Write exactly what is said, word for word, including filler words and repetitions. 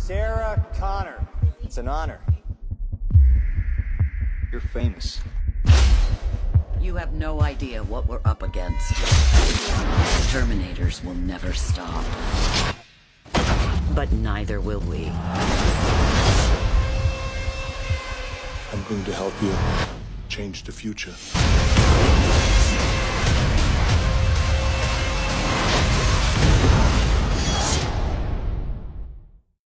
Sarah Connor. It's an honor. You're famous. You have no idea what we're up against. Terminators will never stop. But neither will we. I'm going to help you change the future.